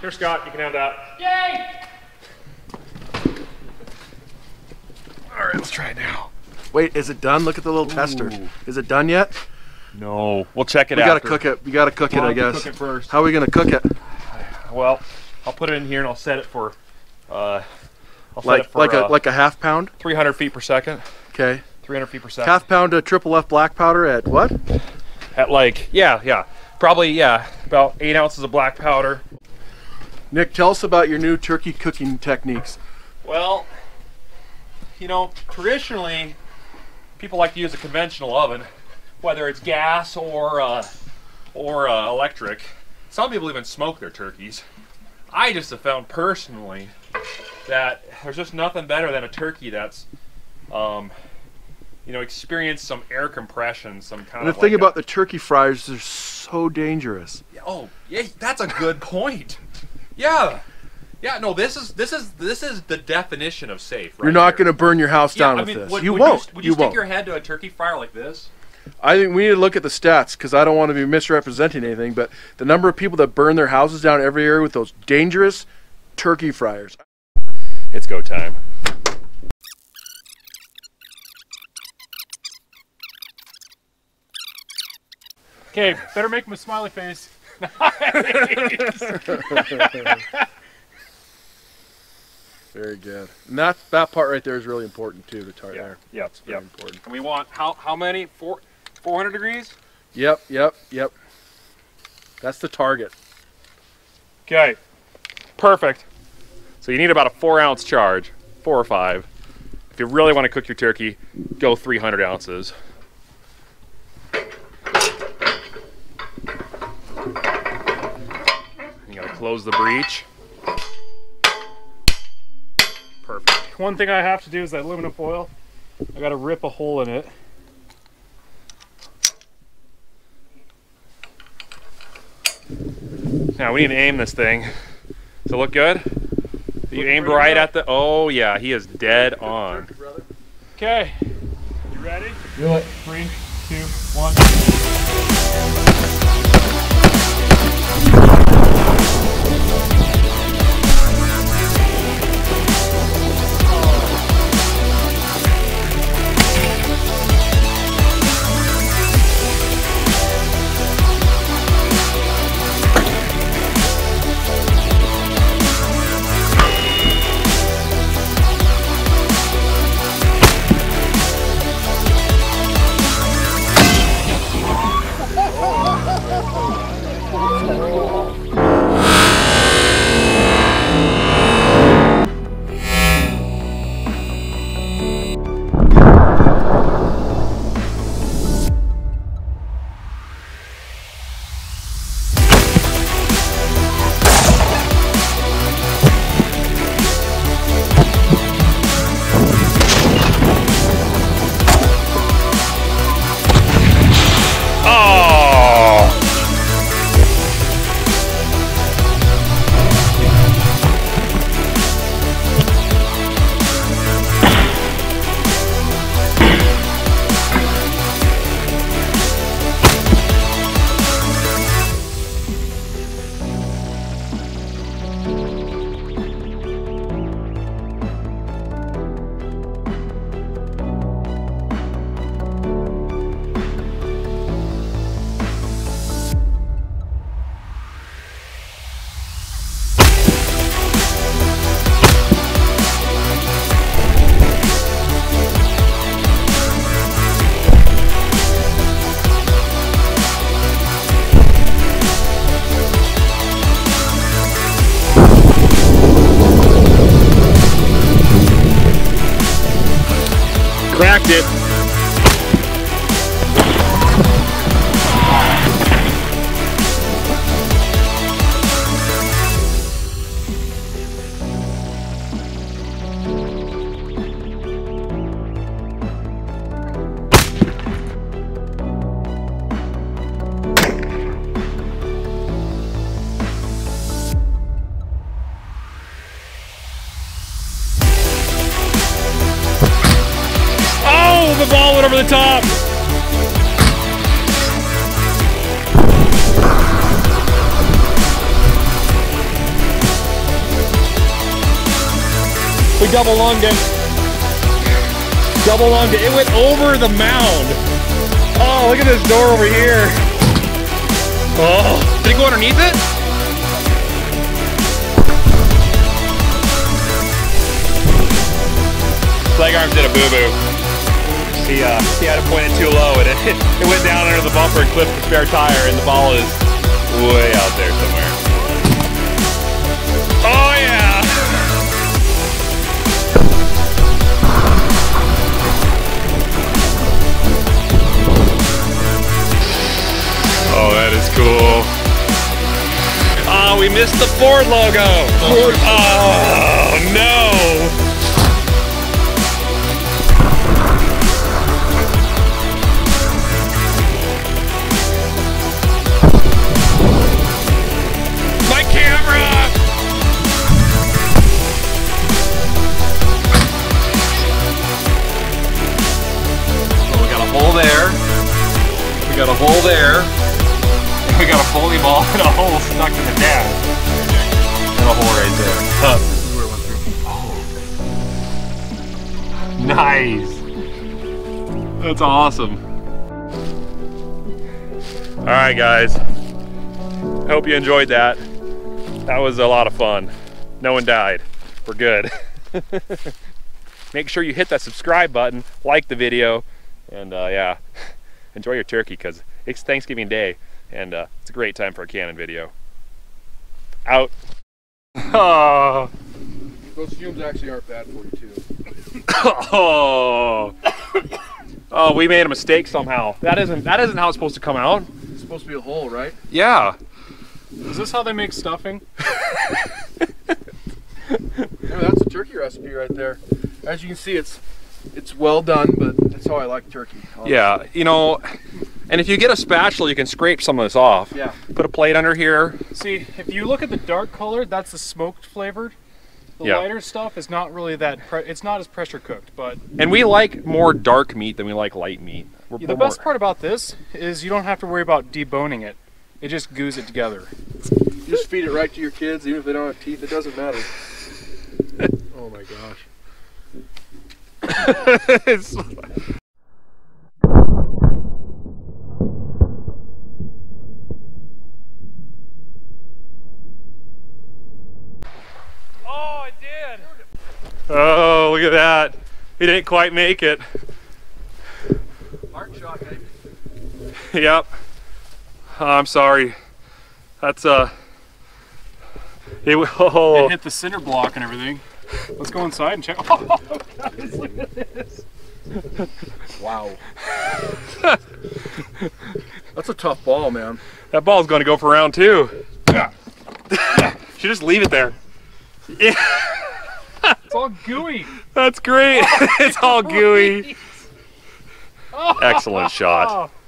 Here, Scott, you can have that. Yay! All right, let's try it now. Wait, is it done? Look at the little tester. Is it done yet? No, we'll check it out. We gotta cook it. We gotta cook it, I guess. Cook it first. How are we gonna cook it? Well, I'll put it in here and I'll set it for, like a half pound. 300 feet per second. Okay. 300 feet per second. Half pound of triple F black powder at what? At like probably about 8 ounces of black powder. Nick, tell us about your new turkey cooking techniques. Well, you know, traditionally people like to use a conventional oven, whether it's gas or electric. Some people even smoke their turkeys. I just have found personally that there's just nothing better than a turkey that's, you know, experienced some air compression, some kind of. The thing about the turkey fryers, they're so dangerous. Oh, yeah, that's a good point. Yeah. Yeah, no, this is the definition of safe. Right. You're not going to burn your house down with this. You won't. Would you stick your head to a turkey fryer like this? I think we need to look at the stats, because I don't want to be misrepresenting anything, but the number of people that burn their houses down every year with those dangerous turkey fryers. It's go time. Okay, better make him a smiley face. Very good. And that part right there is really important too, the tart there. Yep, it's very important. And we want how many? 400 degrees? Yep. That's the target. Okay, perfect. So you need about a 4-ounce charge, 4 or 5. If you really want to cook your turkey, go 300 ounces. You gotta close the breech. Perfect. One thing I have to do is that aluminum foil, I gotta rip a hole in it. Now we need to aim this thing. Does it look good? You aimed right at the, oh yeah, he is dead on. Okay, you ready? Do it. 3, 2, 1. Cracked it. The ball went over the top. double lunged it. Double lunged it. It went over the mound. Oh, look at this door over here. Oh, did it go underneath it? Leg arms did a boo-boo. He had it pointed too low, and it went down under the bumper and clipped the spare tire, and the ball is way out there somewhere. Oh yeah! Oh, that is cool. Oh, we missed the Ford logo. Oh no! We got a hole there, and we got a bowling ball and a hole stuck in the dash. And a hole right there. Huh. This is where it went through. Oh. Nice. That's awesome. Alright guys, I hope you enjoyed that. That was a lot of fun. No one died. We're good. Make sure you hit that subscribe button, like the video, and yeah. Enjoy your turkey because it's Thanksgiving Day and it's a great time for a Canon video. Out. Oh. Those fumes actually aren't bad for you too. Oh. Oh, we made a mistake somehow. That isn't how it's supposed to come out. It's supposed to be a hole, right? Yeah. Is this how they make stuffing? Yeah, that's a turkey recipe right there. As you can see, it's well done, but that's how I like turkey. Honestly. Yeah, you know, and if you get a spatula, you can scrape some of this off. Yeah. Put a plate under here. See, if you look at the dark color, that's the smoked flavored. The lighter stuff is not really that, it's not as pressure cooked, but... And we like more dark meat than we like light meat. The best part about this is you don't have to worry about deboning it. It just goos it together. You just feed it right to your kids, even if they don't have teeth, it doesn't matter. Oh my gosh. Oh, it did. Oh, look at that. We didn't quite make it. Mark shot, eh? Yep. Oh, I'm sorry. That's It hit the cinder block and everything. Let's go inside and check. Oh, guys, look at this. Wow. That's a tough ball, man. That ball's going to go for round 2. Should just leave it there. Yeah. It's all gooey. That's great. It's all gooey. Excellent shot.